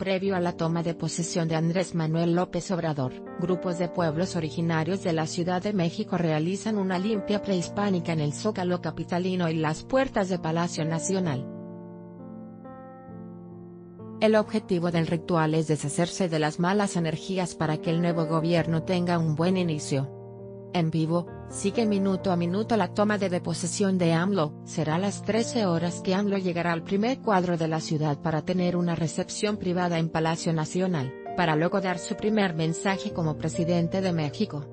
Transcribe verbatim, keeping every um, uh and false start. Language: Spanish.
previo a la toma de posesión de Andrés Manuel López Obrador, grupos de pueblos originarios de la Ciudad de México realizan una limpia prehispánica en el Zócalo capitalino y las puertas de Palacio Nacional. El objetivo del ritual es deshacerse de las malas energías para que el nuevo gobierno tenga un buen inicio. En vivo, sigue minuto a minuto la toma de posesión de AMLO. Será a las trece horas que AMLO llegará al primer cuadro de la ciudad para tener una recepción privada en Palacio Nacional, para luego dar su primer mensaje como presidente de México.